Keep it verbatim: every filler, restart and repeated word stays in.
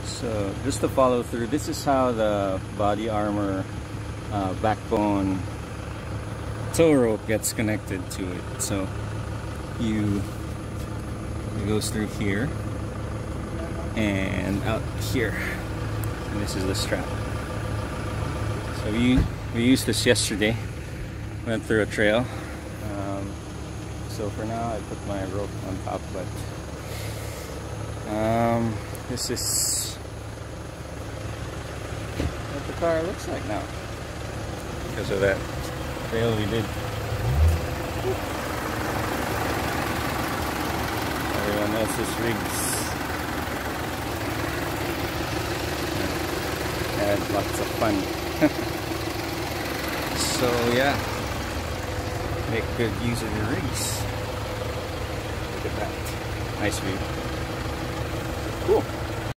So just to follow through, this is how the body armor uh, backbone tow rope gets connected to it. So you it goes through here and out here, and this is the strap. So we we used this yesterday. Went through a trail. Um, so for now, I put my rope on top, but um, this is what the car looks like now because of that trail we did. Everyone else's rigs had lots of fun. So yeah, make good use of your rigs. Look at that, nice view. Cool.